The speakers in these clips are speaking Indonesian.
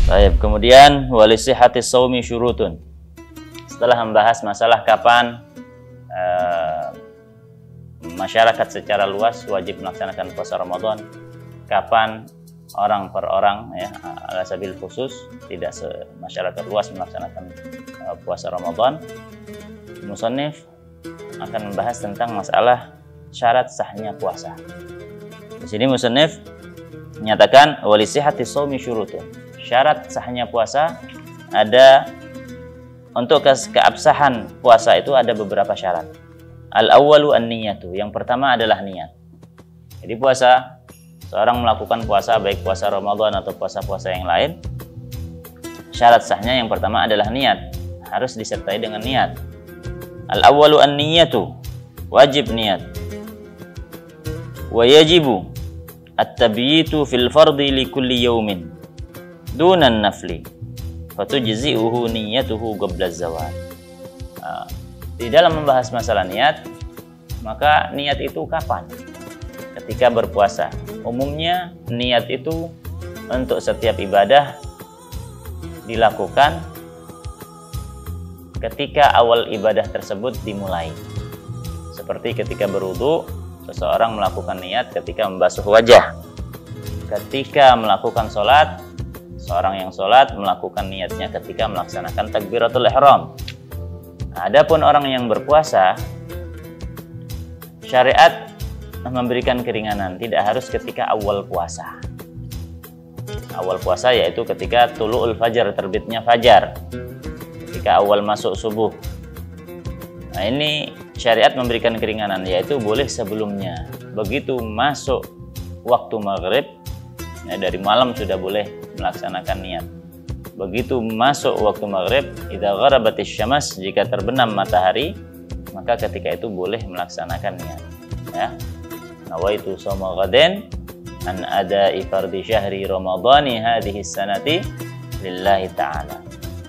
Baik, kemudian walisihati shaumi syurutun. Setelah membahas masalah kapan masyarakat secara luas wajib melaksanakan puasa Ramadan, kapan orang per orang ya ala sabil khusus tidak masyarakat luas melaksanakan puasa Ramadan, musannif akan membahas tentang masalah syarat sahnya puasa. Di sini musannif menyatakan walisihati shaumi syurutun. Syarat sahnya puasa ada, untuk keabsahan puasa itu ada beberapa syarat. Al-awwalu an-niyatu, yang pertama adalah niat. Jadi puasa, seorang melakukan puasa baik puasa Ramadan atau puasa-puasa yang lain, syarat sahnya yang pertama adalah niat, harus disertai dengan niat. Al-awwalu an-niyatu, wajib niat. Wa yajibu at-tabyitu fil fardi li kulli yawmin dunan nafli fatujzi'uhu niyyatuhu qabla az-zawal. Di dalam membahas masalah niat, maka niat itu kapan? Ketika berpuasa. Umumnya niat itu untuk setiap ibadah dilakukan ketika awal ibadah tersebut dimulai. Seperti ketika berwudu, seseorang melakukan niat ketika membasuh wajah. Ketika melakukan sholat, seorang yang sholat melakukan niatnya ketika melaksanakan takbiratul ihram. Adapun orang yang berpuasa, syariat memberikan keringanan, tidak harus ketika awal puasa. Awal puasa yaitu ketika tulu'ul fajar, terbitnya fajar, ketika awal masuk subuh. Nah, ini syariat memberikan keringanan, yaitu boleh sebelumnya. Begitu masuk waktu maghrib, ya, dari malam sudah boleh melaksanakan niat. Begitu masuk waktu maghrib, idza gharabatis syams, jika terbenam matahari, maka ketika itu boleh melaksanakan niat. Ya. Nawaitu shauma ghadin an ada'i fardhi syahri ramadhani hadhihi sanati lillahi ta'ala.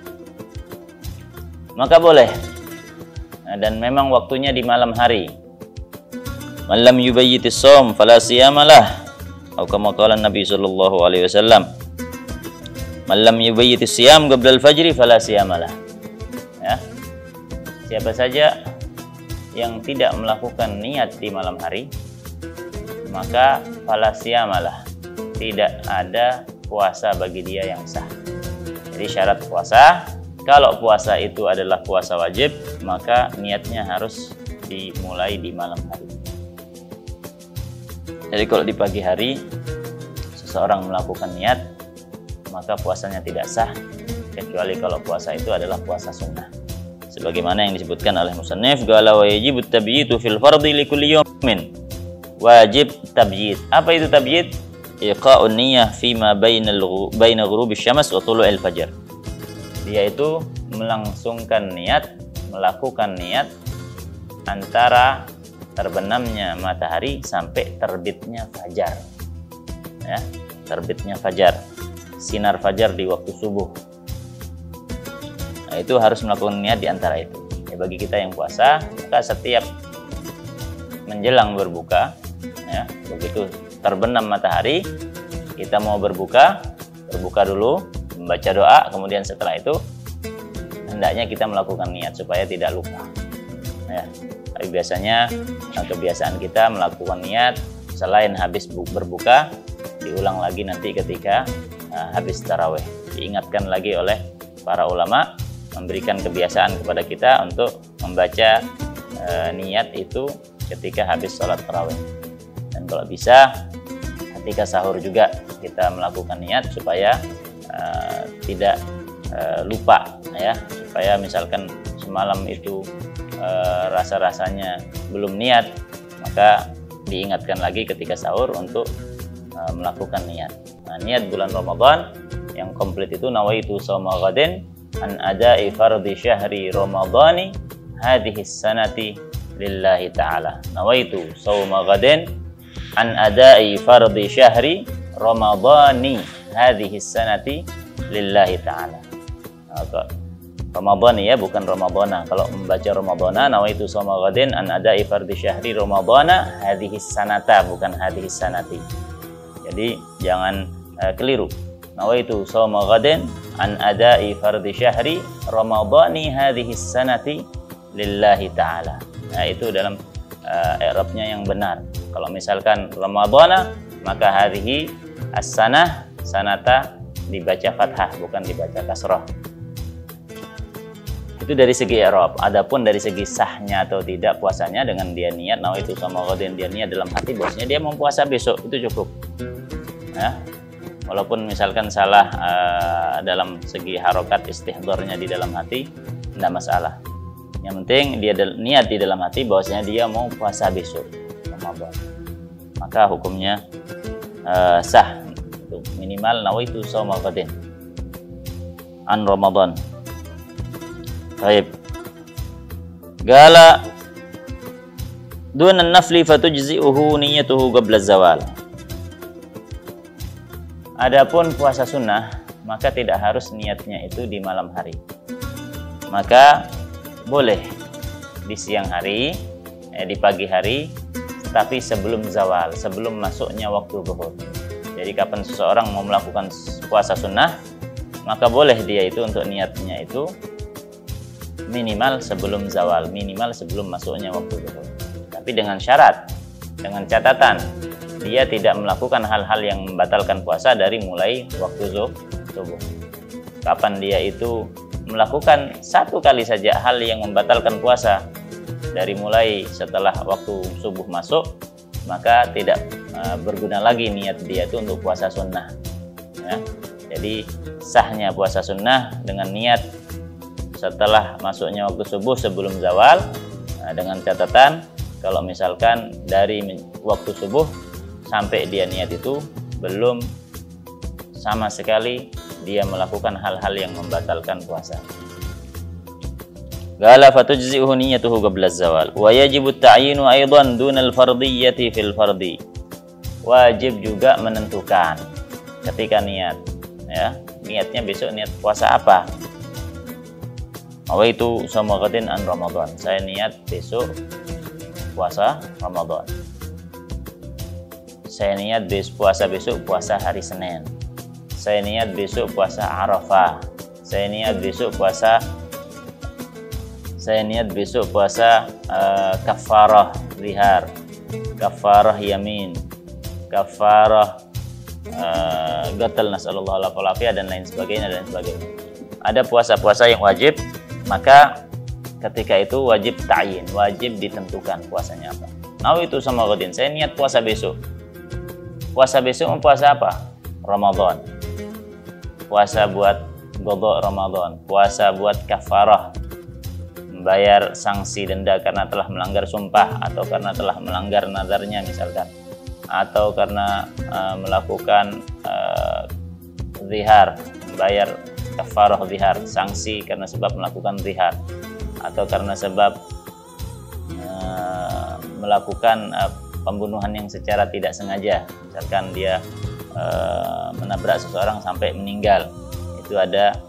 Maka boleh. Nah, dan memang waktunya di malam hari. Man lam yubayyitis shaum fala siyamalah. Atau kama qala Nabi sallallahu alaihi wasallam. Man lam yubayyitis siyam qabla al-fajri fala siyamalah. Ya. Siapa saja yang tidak melakukan niat di malam hari, maka fala siyamalah, tidak ada puasa bagi dia yang sah. Jadi syarat puasa, kalau puasa itu adalah puasa wajib, maka niatnya harus dimulai di malam hari. Jadi kalau di pagi hari seseorang melakukan niat, maka puasanya tidak sah, kecuali kalau puasa itu adalah puasa sunnah. Sebagaimana yang disebutkan oleh musannif, qala wa yajibu at-tabyitu fil fardhi li kulli yawmin. Wajib tabyid. Apa itu tabyid? Iqa'un niyyah fima baina ghurubi syams wa tulu'il fajar. Yaitu melangsungkan niat, melakukan niat antara terbenamnya matahari sampai terbitnya fajar. Ya, terbitnya fajar. Sinar fajar di waktu subuh. Nah, itu harus melakukan niat di antara itu. Ya, bagi kita yang puasa, maka setiap menjelang berbuka, ya, begitu terbenam matahari, kita mau berbuka dulu, membaca doa, kemudian setelah itu hendaknya kita melakukan niat supaya tidak lupa. Ya, tapi biasanya kebiasaan kita melakukan niat selain habis berbuka, diulang lagi nanti ketika habis tarawih. Diingatkan lagi oleh para ulama, memberikan kebiasaan kepada kita untuk membaca niat itu ketika habis sholat tarawih. Dan kalau bisa ketika sahur juga kita melakukan niat supaya tidak lupa, ya, supaya misalkan semalam itu rasa-rasanya belum niat, maka diingatkan lagi ketika sahur untuk melakukan niat. Nah, niat bulan Ramadan yang komplit itu nawaitu shauma ghadin an ada'i fardhi syahri ramadhani hadhihi sanati lillahi ta'ala. Nawaitu shauma ghadin an ada'i fardhi syahri ramadhani hadhihi sanati lillahi ta'ala. Ramadhani, ya, bukan Ramadhana. Kalau membaca Ramadhana, nawaitu shauma ghadin an ada'i fardhi syahri ramadhana hadhihi sanata, bukan hadhihi sanati. Jadi jangan keliru. nawaitu shauma ghadin an ada'i fardhi syahri ramadhani hadhihi sanati lillahi ta'ala. Nah, itu dalam i'rabnya yang benar. Kalau misalkan Ramadhana, maka hadhihi as-sanah, sanata dibaca fathah, bukan dibaca kasrah. Itu dari segi i'rab. Adapun dari segi sahnya atau tidak puasanya, dengan dia niat nawaitu shauma ghadin, dia niat dalam hati bahwasanya dia mau puasa besok, itu cukup. Ya. Walaupun misalkan salah dalam segi harokat istihdharnya di dalam hati, tidak masalah. Yang penting dia niat di dalam hati bahwasanya dia mau puasa besok Ramadan, maka hukumnya sah. Itu minimal nawaitu shauma ghadin an Ramadan. Baik. Gala dun an-nafli fatujzi'uhu niyyatuhu qabla zawal. Adapun puasa sunnah, maka tidak harus niatnya itu di malam hari. Maka boleh di siang hari, di pagi hari, tapi sebelum zawal, sebelum masuknya waktu zuhur. Jadi kapan seseorang mau melakukan puasa sunnah, maka boleh dia itu untuk niatnya itu minimal sebelum zawal, minimal sebelum masuknya waktu zuhur. Tapi dengan syarat, dengan catatan, dia tidak melakukan hal-hal yang membatalkan puasa dari mulai waktu subuh. Kapan dia itu melakukan satu kali saja hal yang membatalkan puasa dari mulai setelah waktu subuh masuk, maka tidak berguna lagi niat dia itu untuk puasa sunnah. Ya. Jadi sahnya puasa sunnah dengan niat setelah masuknya waktu subuh sebelum zawal, dengan catatan kalau misalkan dari waktu subuh sampai dia niat itu belum sama sekali dia melakukan hal-hal yang membatalkan puasa. Qala fatujzi'uhu niyyatuhu qabla az-zawal wa yajibu at-ta'yinu aidan duna al-fardiyyati fil fardi. Wajib juga menentukan ketika niat, ya. Niatnya besok niat puasa apa? Nawaitu shauma ghadin an Ramadan. Saya niat besok puasa Ramadan. Saya niat puasa besok puasa hari Senin. Saya niat besok puasa Arafah. Saya niat besok puasa kafarah zihar, kafarah yamin, kafarah gatal nasallallahu alaihi wasallam dan lain sebagainya. Ada puasa-puasa yang wajib, maka ketika itu wajib ta'yin, wajib ditentukan puasanya apa. Nawaitu shauma ghadin, saya niat puasa besok. Puasa besok mau puasa apa? Ramadan. Puasa buat qada Ramadan, puasa buat kafarah, membayar sanksi denda karena telah melanggar sumpah atau karena telah melanggar nazarnya misalkan, atau karena melakukan zihar, membayar kafarah zihar, sanksi karena sebab melakukan zihar, atau karena sebab melakukan pembunuhan yang secara tidak sengaja, misalkan dia menabrak seseorang sampai meninggal, itu ada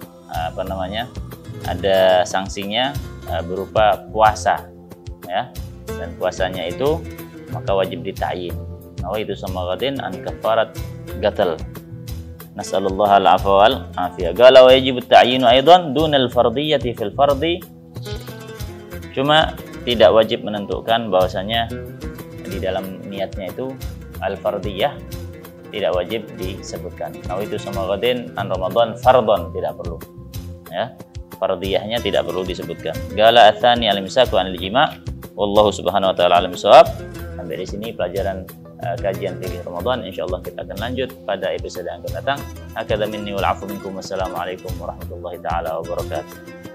ada sanksinya berupa puasa, ya, dan puasanya itu maka wajib dita'yin. Nawaitu shauma ghadin an kafarat gatal. Nasallallahu al-'afwa wal 'afiyah. Qala wa yajibu at-ta'yinu aidan dunal fardiyyati fil fardi. Cuma tidak wajib menentukan bahwasanya di dalam niatnya itu al-fardiyah tidak wajib disebutkan. Nawaitu shauma ghadin an Ramadan fardhan, tidak perlu. Ya, fardiyahnya tidak perlu disebutkan. Qala atsani al-imsaku anil jima'. Wallahu subhanahu wa ta'ala alim shawab. Sampai di sini pelajaran kajian fikih Ramadan. Insyaallah kita akan lanjut pada episode yang akan datang. Hakadha minni wal 'afwu minkum. Wassalamualaikum warahmatullahi taala wabarakatuh.